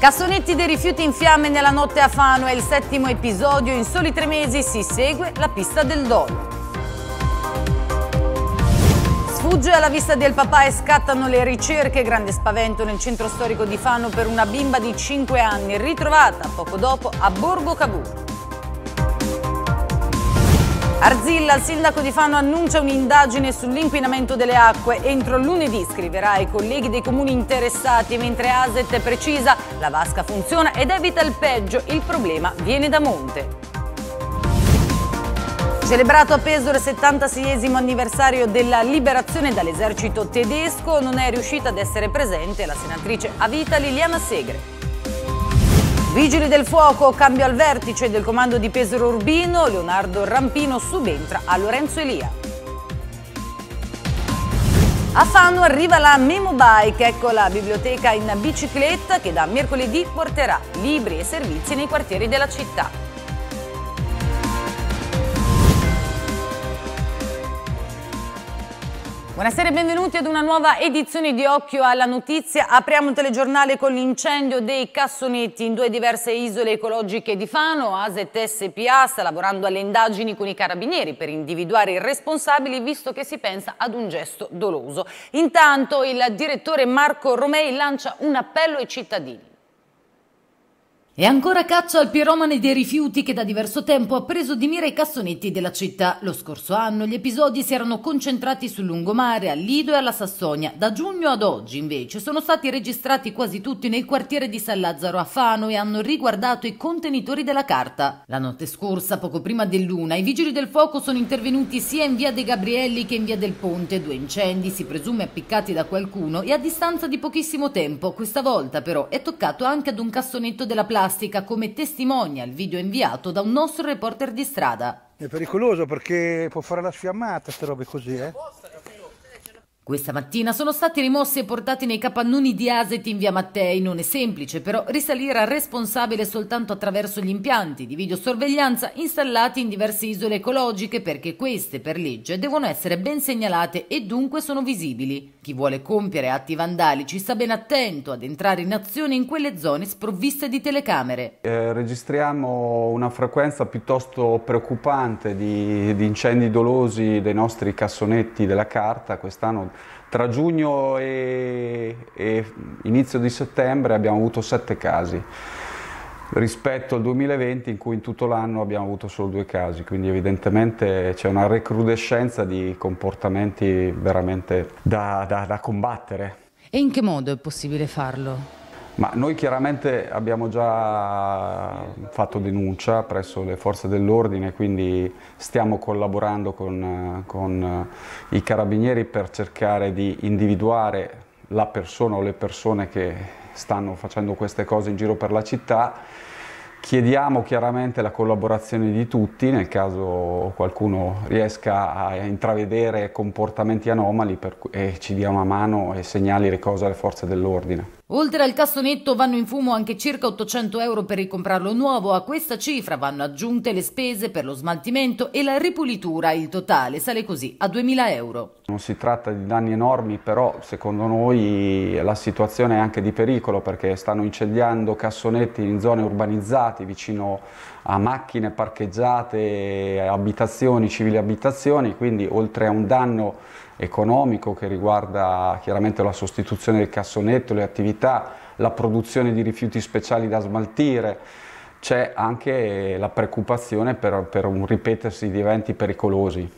Cassonetti dei rifiuti in fiamme nella notte a Fano è il 7° episodio. In soli 3 mesi si segue la pista del dolo. Sfugge alla vista del papà e scattano le ricerche. Grande spavento nel centro storico di Fano per una bimba di 5 anni ritrovata poco dopo a Borgo Cavour. Arzilla, il sindaco di Fano annuncia un'indagine sull'inquinamento delle acque. Entro lunedì scriverà ai colleghi dei comuni interessati, mentre ASET precisa la vasca funziona ed evita il peggio, il problema viene da monte. Celebrato a Pesaro il 76° anniversario della liberazione dall'esercito tedesco, non è riuscita ad essere presente la senatrice a vita Liliana Segre. Vigili del fuoco, cambio al vertice del comando di Pesaro Urbino, Leonardo Rampino subentra a Lorenzo Elia. A Fano arriva la Memo Bike, ecco la biblioteca in bicicletta che da mercoledì porterà libri e servizi nei quartieri della città. Buonasera e benvenuti ad una nuova edizione di Occhio alla Notizia. Apriamo il telegiornale con l'incendio dei cassonetti in 2 diverse isole ecologiche di Fano. ASET SpA sta lavorando alle indagini con i carabinieri per individuare i responsabili, visto che si pensa ad un gesto doloso. Intanto il direttore Marco Romei lancia un appello ai cittadini. E ancora caccia al piromane dei rifiuti che da diverso tempo ha preso di mira i cassonetti della città. Lo scorso anno gli episodi si erano concentrati sul lungomare, al Lido e alla Sassonia. Da giugno ad oggi, invece, sono stati registrati quasi tutti nel quartiere di San Lazzaro a Fano e hanno riguardato i contenitori della carta. La notte scorsa, poco prima dell'1, i vigili del fuoco sono intervenuti sia in via De Gabrielli che in via del Ponte. 2 incendi, si presume appiccati da qualcuno, e a distanza di pochissimo tempo. Questa volta, però, è toccato anche ad un cassonetto della plastica, come testimonia il video inviato da un nostro reporter di strada. È pericoloso perché può fare la sfiammata, queste robe così, Questa mattina sono stati rimossi e portati nei capannoni di ASET in via Mattei. Non è semplice però risalire al responsabile soltanto attraverso gli impianti di videosorveglianza installati in diverse isole ecologiche, perché queste per legge devono essere ben segnalate e dunque sono visibili. Chi vuole compiere atti vandalici sta ben attento ad entrare in azione in quelle zone sprovviste di telecamere. Registriamo una frequenza piuttosto preoccupante di incendi dolosi dei nostri cassonetti della carta. Quest'anno tra giugno e inizio di settembre abbiamo avuto 7 casi, rispetto al 2020 in cui in tutto l'anno abbiamo avuto solo 2 casi, quindi evidentemente c'è una recrudescenza di comportamenti veramente da combattere. E in che modo è possibile farlo? Ma noi chiaramente abbiamo già fatto denuncia presso le forze dell'ordine, quindi stiamo collaborando con i carabinieri per cercare di individuare la persona o le persone che stanno facendo queste cose in giro per la città. Chiediamo chiaramente la collaborazione di tutti nel caso qualcuno riesca a intravedere comportamenti anomali e ci dia una mano e segnali le cose alle forze dell'ordine. Oltre al cassonetto vanno in fumo anche circa 800 euro per ricomprarlo nuovo. A questa cifra vanno aggiunte le spese per lo smaltimento e la ripulitura. Il totale sale così a 2000 euro. Non si tratta di danni enormi, però secondo noi la situazione è anche di pericolo, perché stanno incendiando cassonetti in zone urbanizzate vicino a macchine parcheggiate, abitazioni, civili abitazioni, quindi oltre a un danno economico che riguarda chiaramente la sostituzione del cassonetto, le attività, la produzione di rifiuti speciali da smaltire, c'è anche la preoccupazione per un ripetersi di eventi pericolosi.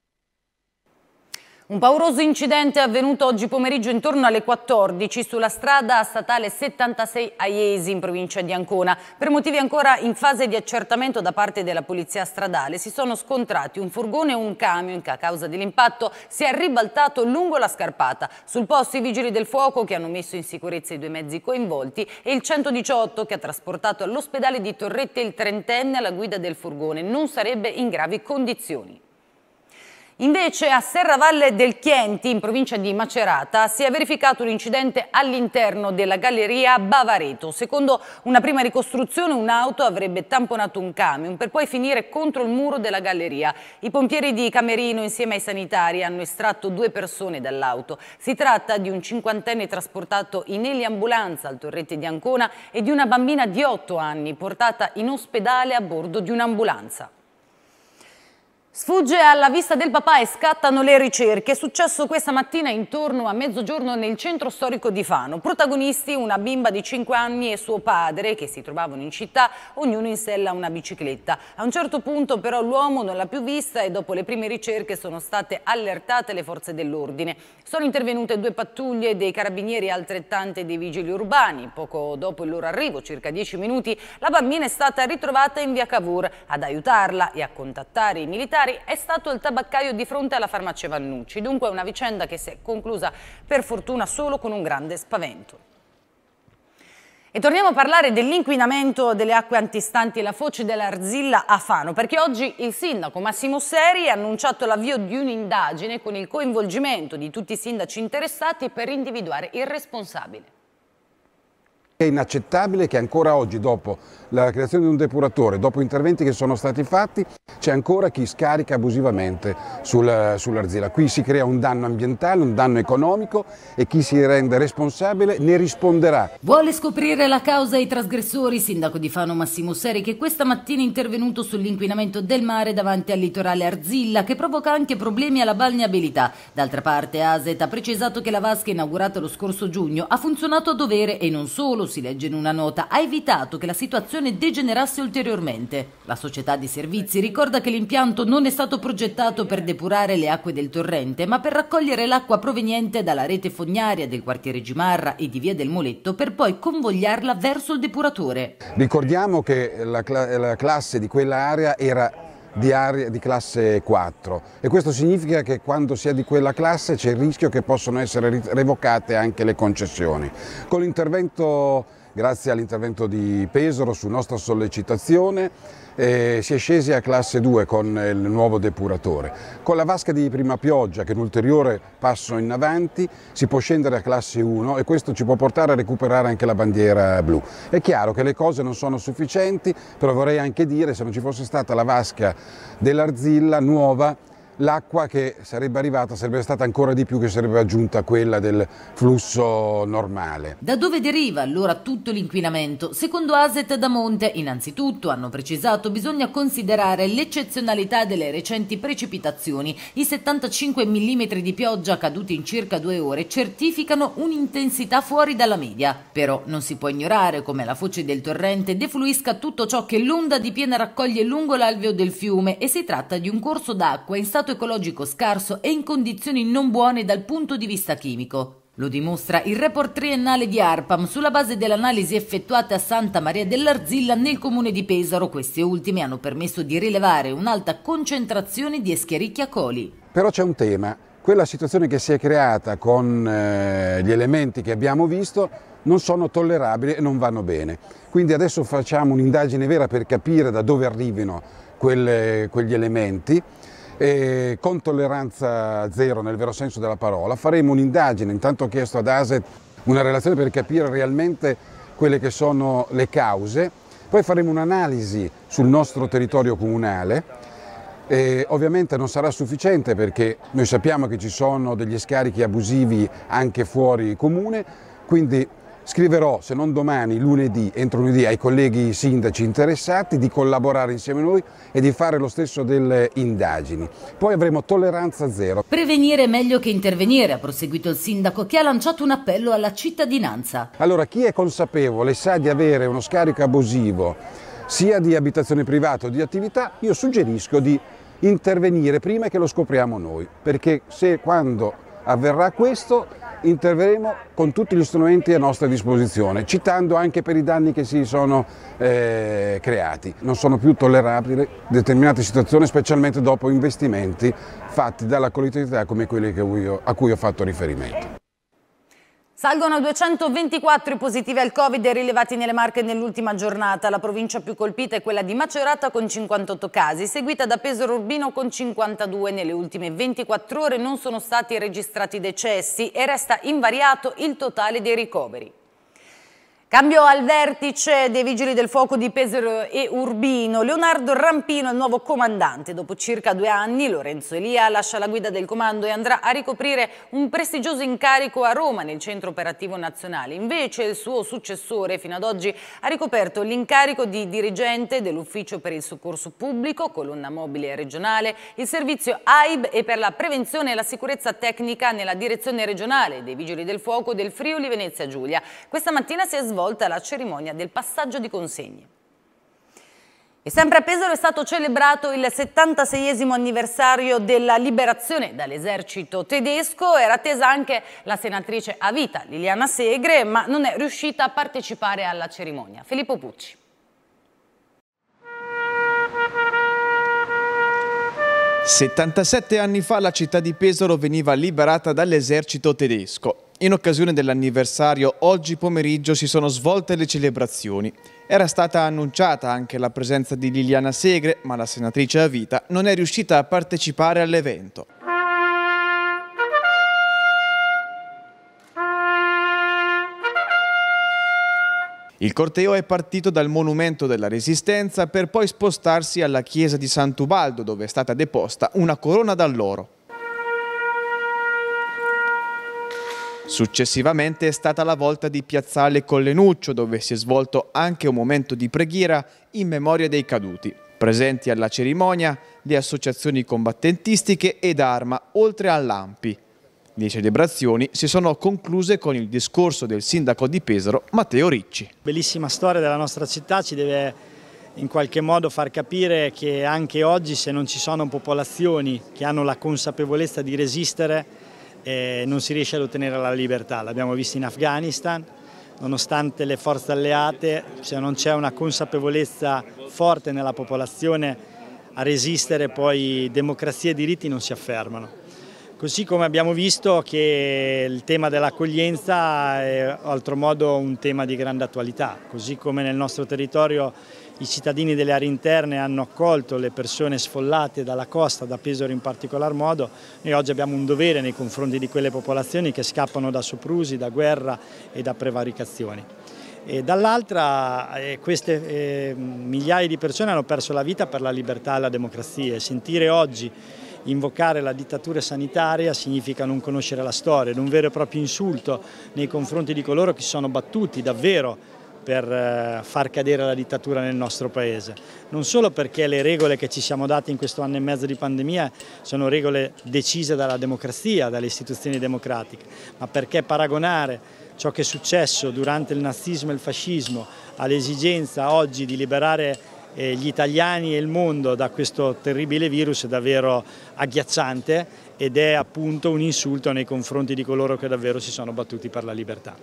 Un pauroso incidente è avvenuto oggi pomeriggio intorno alle 14 sulla strada statale 76 a Iesi in provincia di Ancona. Per motivi ancora in fase di accertamento da parte della polizia stradale si sono scontrati un furgone e un camion che a causa dell'impatto si è ribaltato lungo la scarpata. Sul posto i vigili del fuoco che hanno messo in sicurezza i 2 mezzi coinvolti e il 118 che ha trasportato all'ospedale di Torrette il 30enne alla guida del furgone. Non sarebbe in gravi condizioni. Invece a Serravalle del Chienti, in provincia di Macerata, si è verificato un incidente all'interno della galleria Bavareto. Secondo una prima ricostruzione, un'auto avrebbe tamponato un camion per poi finire contro il muro della galleria. I pompieri di Camerino, insieme ai sanitari, hanno estratto 2 persone dall'auto. Si tratta di un 50enne trasportato in eliambulanza al Torrente di Ancona e di una bambina di 8 anni portata in ospedale a bordo di un'ambulanza. Sfugge alla vista del papà e scattano le ricerche. È successo questa mattina intorno a mezzogiorno nel centro storico di Fano. Protagonisti una bimba di 5 anni e suo padre che si trovavano in città, ognuno in sella a una bicicletta. A un certo punto però l'uomo non l'ha più vista e dopo le prime ricerche sono state allertate le forze dell'ordine. Sono intervenute 2 pattuglie dei carabinieri e altrettante dei vigili urbani. Poco dopo il loro arrivo, circa 10 minuti, la bambina è stata ritrovata in via Cavour. Ad aiutarla e a contattare i militari è stato il tabaccaio di fronte alla farmacia Vannucci. Dunque una vicenda che si è conclusa per fortuna solo con un grande spavento. E torniamo a parlare dell'inquinamento delle acque antistanti la foce dell'Arzilla a Fano, perché oggi il sindaco Massimo Seri ha annunciato l'avvio di un'indagine con il coinvolgimento di tutti i sindaci interessati per individuare il responsabile. È inaccettabile che ancora oggi, dopo la creazione di un depuratore, dopo interventi che sono stati fatti, c'è ancora chi scarica abusivamente sull'Arzilla. Qui si crea un danno ambientale, un danno economico e chi si rende responsabile ne risponderà. Vuole scoprire la causa ai trasgressori, sindaco di Fano Massimo Seri, che questa mattina è intervenuto sull'inquinamento del mare davanti al litorale Arzilla, che provoca anche problemi alla balneabilità. D'altra parte ASET ha precisato che la vasca inaugurata lo scorso giugno ha funzionato a dovere e non solo, si legge in una nota, ha evitato che la situazione degenerasse ulteriormente. La società di servizi ricorda che l'impianto non è stato progettato per depurare le acque del torrente, ma per raccogliere l'acqua proveniente dalla rete fognaria del quartiere Gimarra e di via del Moletto per poi convogliarla verso il depuratore. Ricordiamo che la classe di quell'area era di classe 4 e questo significa che quando si è di quella classe c'è il rischio che possono essere revocate anche le concessioni. Con l'intervento, grazie all'intervento di Pesaro su nostra sollecitazione, si è scesi a classe 2 con il nuovo depuratore. Con la vasca di prima pioggia, che è un ulteriore passo in avanti, si può scendere a classe 1 e questo ci può portare a recuperare anche la bandiera blu. È chiaro che le cose non sono sufficienti, però vorrei anche dire, se non ci fosse stata la vasca dell'Arzilla nuova, l'acqua che sarebbe arrivata sarebbe stata ancora di più, che sarebbe aggiunta a quella del flusso normale. Da dove deriva allora tutto l'inquinamento? Secondo ASET da monte, innanzitutto, hanno precisato, bisogna considerare l'eccezionalità delle recenti precipitazioni. I 75 mm di pioggia caduti in circa 2 ore certificano un'intensità fuori dalla media. Però non si può ignorare come la foce del torrente defluisca tutto ciò che l'onda di piena raccoglie lungo l'alveo del fiume e si tratta di un corso d'acqua in stato ecologico scarso e in condizioni non buone dal punto di vista chimico. Lo dimostra il report triennale di ARPAM sulla base delle analisi effettuate a Santa Maria dell'Arzilla nel comune di Pesaro. Queste ultime hanno permesso di rilevare un'alta concentrazione di Escherichia coli. Però c'è un tema, quella situazione che si è creata con gli elementi che abbiamo visto non sono tollerabili e non vanno bene. Quindi adesso facciamo un'indagine vera per capire da dove arrivino quegli elementi. E con tolleranza zero nel vero senso della parola faremo un'indagine. Intanto ho chiesto ad ASET una relazione per capire realmente quelle che sono le cause, poi faremo un'analisi sul nostro territorio comunale e ovviamente non sarà sufficiente perché noi sappiamo che ci sono degli scarichi abusivi anche fuori comune, quindi scriverò, se non domani, lunedì, entro lunedì, ai colleghi sindaci interessati di collaborare insieme a noi e di fare lo stesso delle indagini. Poi avremo tolleranza zero. Prevenire è meglio che intervenire, ha proseguito il sindaco, che ha lanciato un appello alla cittadinanza. Allora, chi è consapevole, sa di avere uno scarico abusivo, sia di abitazione privata o di attività, io suggerisco di intervenire prima che lo scopriamo noi, perché quando avverrà questo interverremo con tutti gli strumenti a nostra disposizione, citando anche per i danni che si sono creati. Non sono più tollerabili determinate situazioni, specialmente dopo investimenti fatti dalla collettività come quelli a cui ho fatto riferimento. Salgono a 224 i positivi al Covid rilevati nelle Marche nell'ultima giornata. La provincia più colpita è quella di Macerata con 58 casi, seguita da Pesaro Urbino con 52. Nelle ultime 24 ore non sono stati registrati decessi e resta invariato il totale dei ricoveri. Cambio al vertice dei Vigili del Fuoco di Pesaro e Urbino. Leonardo Rampino è il nuovo comandante. Dopo circa 2 anni Lorenzo Elia lascia la guida del comando e andrà a ricoprire un prestigioso incarico a Roma nel Centro Operativo Nazionale. Invece il suo successore fino ad oggi ha ricoperto l'incarico di dirigente dell'Ufficio per il Soccorso Pubblico, colonna mobile regionale, il servizio AIB e per la prevenzione e la sicurezza tecnica nella direzione regionale dei Vigili del Fuoco del Friuli Venezia Giulia. Questa mattina si è svolta la cerimonia del passaggio di consegne. E sempre a Pesaro è stato celebrato il 76esimo anniversario della liberazione dall'esercito tedesco. Era attesa anche la senatrice a vita Liliana Segre, ma non è riuscita a partecipare alla cerimonia. Filippo Pucci. «77 anni fa la città di Pesaro veniva liberata dall'esercito tedesco. In occasione dell'anniversario, oggi pomeriggio si sono svolte le celebrazioni. Era stata annunciata anche la presenza di Liliana Segre, ma la senatrice a vita non è riuscita a partecipare all'evento. Il corteo è partito dal Monumento della Resistenza per poi spostarsi alla chiesa di Sant'Ubaldo, dove è stata deposta una corona d'alloro. Successivamente è stata la volta di Piazzale Collenuccio, dove si è svolto anche un momento di preghiera in memoria dei caduti. Presenti alla cerimonia le associazioni combattentistiche ed Arma, oltre all'ANPI. Le celebrazioni si sono concluse con il discorso del sindaco di Pesaro, Matteo Ricci. Bellissima storia della nostra città ci deve in qualche modo far capire che anche oggi, se non ci sono popolazioni che hanno la consapevolezza di resistere, non si riesce ad ottenere la libertà. L'abbiamo visto in Afghanistan, nonostante le forze alleate, se non c'è una consapevolezza forte nella popolazione a resistere, poi democrazia e diritti non si affermano. Così come abbiamo visto che il tema dell'accoglienza è altro modo un tema di grande attualità, così come nel nostro territorio i cittadini delle aree interne hanno accolto le persone sfollate dalla costa, da Pesaro in particolar modo, noi oggi abbiamo un dovere nei confronti di quelle popolazioni che scappano da soprusi, da guerra e da prevaricazioni. E dall'altra queste migliaia di persone hanno perso la vita per la libertà e la democrazia e sentire oggi invocare la dittatura sanitaria significa non conoscere la storia, ed un vero e proprio insulto nei confronti di coloro che si sono battuti davvero per far cadere la dittatura nel nostro Paese. Non solo perché le regole che ci siamo dati in questo anno e mezzo di pandemia sono regole decise dalla democrazia, dalle istituzioni democratiche, ma perché paragonare ciò che è successo durante il nazismo e il fascismo all'esigenza oggi di liberare gli italiani e il mondo da questo terribile virus è davvero agghiacciante ed è appunto un insulto nei confronti di coloro che davvero si sono battuti per la libertà.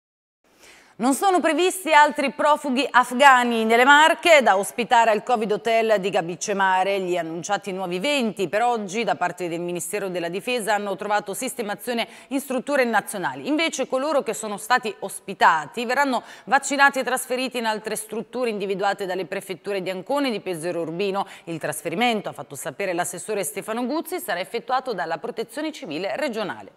Non sono previsti altri profughi afghani nelle Marche da ospitare al Covid Hotel di Gabice Mare. Gli annunciati nuovi 20 per oggi da parte del Ministero della Difesa hanno trovato sistemazione in strutture nazionali. Invece coloro che sono stati ospitati verranno vaccinati e trasferiti in altre strutture individuate dalle prefetture di Ancona e di Pesaro Urbino. Il trasferimento, ha fatto sapere l'assessore Stefano Guzzi, sarà effettuato dalla Protezione Civile regionale.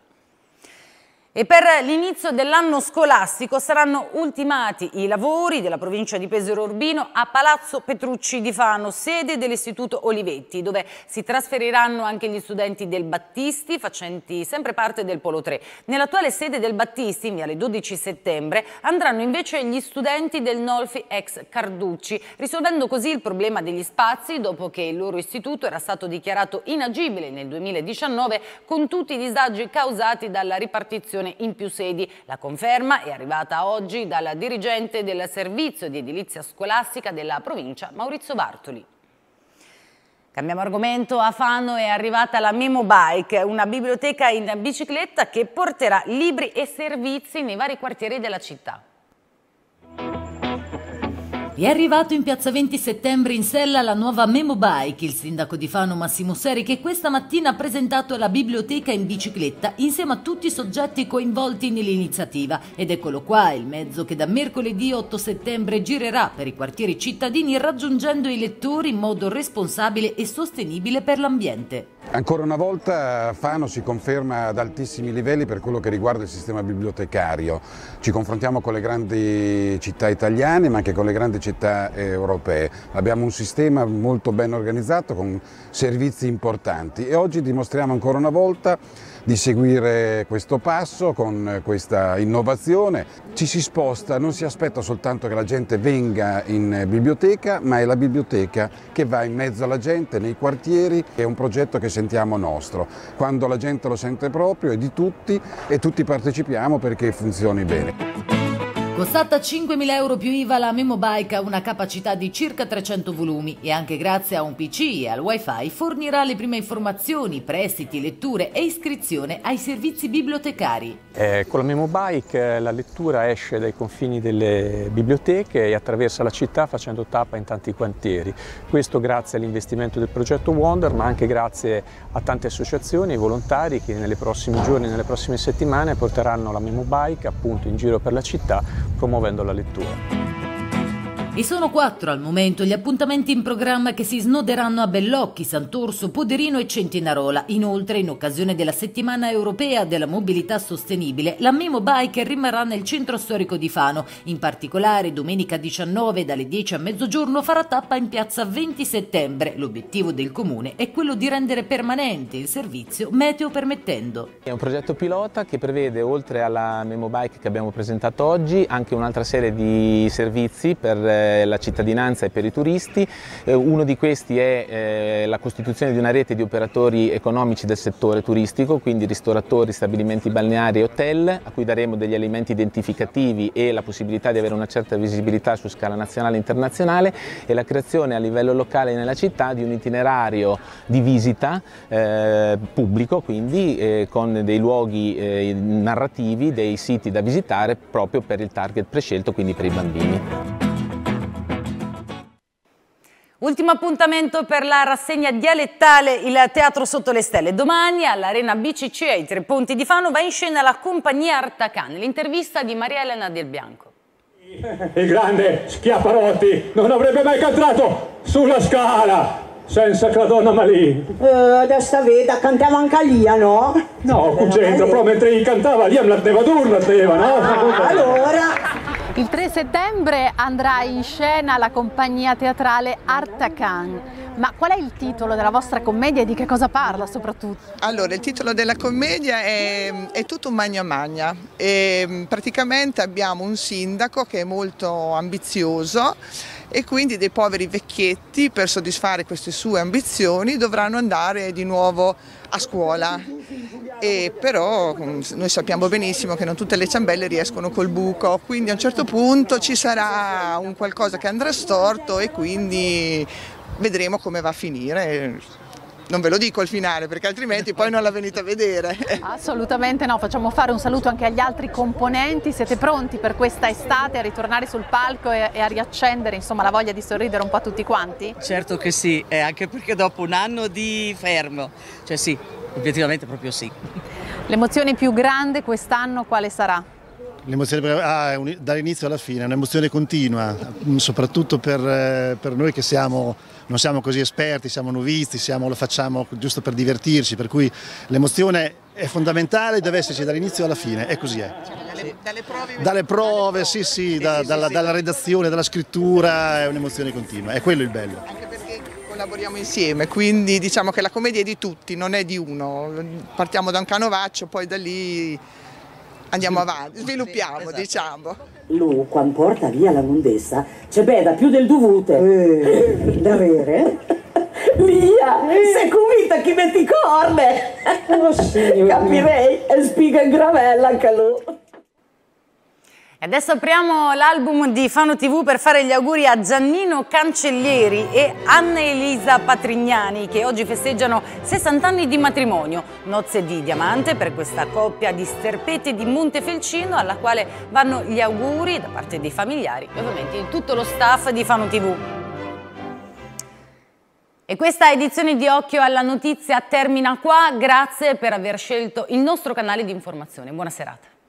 E per l'inizio dell'anno scolastico saranno ultimati i lavori della provincia di Pesaro Urbino a Palazzo Petrucci di Fano, sede dell'Istituto Olivetti, dove si trasferiranno anche gli studenti del Battisti, facenti sempre parte del Polo 3. Nell'attuale sede del Battisti, in viale 12 settembre, andranno invece gli studenti del Nolfi ex Carducci, risolvendo così il problema degli spazi dopo che il loro istituto era stato dichiarato inagibile nel 2019 con tutti i disagi causati dalla ripartizione in più sedi. La conferma è arrivata oggi dal dirigente del servizio di edilizia scolastica della provincia, Maurizio Bartoli. Cambiamo argomento. A Fano è arrivata la Memo Bike, una biblioteca in bicicletta che porterà libri e servizi nei vari quartieri della città. È arrivato in piazza 20 settembre in sella la nuova Memo Bike, il sindaco di Fano Massimo Seri, che questa mattina ha presentato la biblioteca in bicicletta insieme a tutti i soggetti coinvolti nell'iniziativa. Ed eccolo qua, il mezzo che da mercoledì 8 settembre girerà per i quartieri cittadini raggiungendo i lettori in modo responsabile e sostenibile per l'ambiente. Ancora una volta Fano si conferma ad altissimi livelli per quello che riguarda il sistema bibliotecario. Ci confrontiamo con le grandi città italiane ma anche con le grandi città europee. Abbiamo un sistema molto ben organizzato con servizi importanti e oggi dimostriamo ancora una volta di seguire questo passo con questa innovazione. Ci si sposta, non si aspetta soltanto che la gente venga in biblioteca, ma è la biblioteca che va in mezzo alla gente, nei quartieri. È un progetto che sentiamo nostro. Quando la gente lo sente proprio è di tutti e tutti partecipiamo perché funzioni bene. Costata 5.000 euro più IVA, la Memo Bike ha una capacità di circa 300 volumi e anche grazie a un PC e al wifi fornirà le prime informazioni, prestiti, letture e iscrizione ai servizi bibliotecari. Con la Memo Bike la lettura esce dai confini delle biblioteche e attraversa la città facendo tappa in tanti quartieri. Questo grazie all'investimento del progetto Wonder, ma anche grazie a tante associazioni e volontari che nei prossimi giorni, nelle prossime settimane porteranno la Memo Bike appunto in giro per la città promuovendo la lettura. E sono 4 al momento gli appuntamenti in programma che si snoderanno a Bellocchi, Sant'Orso, Poderino e Centinarola. Inoltre, in occasione della settimana europea della mobilità sostenibile, la Memo Bike rimarrà nel centro storico di Fano. In particolare, domenica 19 dalle 10 a mezzogiorno farà tappa in piazza 20 settembre. L'obiettivo del comune è quello di rendere permanente il servizio meteo permettendo. È un progetto pilota che prevede, oltre alla Memo Bike che abbiamo presentato oggi, anche un'altra serie di servizi per la cittadinanza e per i turisti. Uno di questi è la costituzione di una rete di operatori economici del settore turistico, quindi ristoratori, stabilimenti balneari e hotel, a cui daremo degli elementi identificativi e la possibilità di avere una certa visibilità su scala nazionale e internazionale, e la creazione a livello locale nella città di un itinerario di visita pubblico, quindi con dei luoghi narrativi, dei siti da visitare proprio per il target prescelto, quindi per i bambini. Ultimo appuntamento per la rassegna dialettale, il Teatro Sotto le Stelle. Domani all'Arena BCC ai Tre Ponti di Fano va in scena la compagnia Artacan. L'intervista di Maria Elena Del Bianco. Il grande Schiaparotti non avrebbe mai cantato sulla scala senza che la donna Malì. Adesso veda, cantava anche lì, no? No, c'entra, però mentre cantava lì la teva no? Allora... Il 3 settembre andrà in scena la compagnia teatrale Artacan. Ma qual è il titolo della vostra commedia e di che cosa parla soprattutto? Allora, il titolo della commedia è tutto un magna magna. E praticamente abbiamo un sindaco che è molto ambizioso e quindi dei poveri vecchietti, per soddisfare queste sue ambizioni, dovranno andare di nuovo a scuola. E però noi sappiamo benissimo che non tutte le ciambelle riescono col buco, quindi a un certo punto ci sarà un qualcosa che andrà storto e quindi vedremo come va a finire. Non ve lo dico il finale perché altrimenti poi non la venite a vedere. Assolutamente no, facciamo fare un saluto anche agli altri componenti. Siete pronti per questa estate a ritornare sul palco e a riaccendere insomma la voglia di sorridere un po' a tutti quanti? Certo che sì, anche perché dopo un anno di fermo, cioè sì, obiettivamente proprio sì. L'emozione più grande quest'anno quale sarà? L'emozione dall'inizio alla fine, è un'emozione continua, soprattutto per noi che non siamo così esperti, siamo novizi, lo facciamo giusto per divertirci, per cui l'emozione è fondamentale, deve esserci dall'inizio alla fine, e così è. Dalle prove, sì, dalla redazione, dalla scrittura, è un'emozione continua, è quello il bello. Anche perché collaboriamo insieme, quindi diciamo che la commedia è di tutti, non è di uno. Partiamo da un canovaccio, poi da lì andiamo avanti, sviluppiamo, sì, esatto. Diciamo. Lui, quando porta via la mondessa, c'è beda più del dovute. Davvero? Via, sei convinta che metti corne? Oh, sì, capirei, e spiga in gravella anche lui. E adesso apriamo l'album di Fano TV per fare gli auguri a Giannino Cancellieri e Anna Elisa Patrignani, che oggi festeggiano 60 anni di matrimonio. Nozze di diamante per questa coppia di Sterpeti di Montefelcino, alla quale vanno gli auguri da parte dei familiari e ovviamente di tutto lo staff di Fano TV. E questa edizione di Occhio alla Notizia termina qua. Grazie per aver scelto il nostro canale di informazione. Buona serata.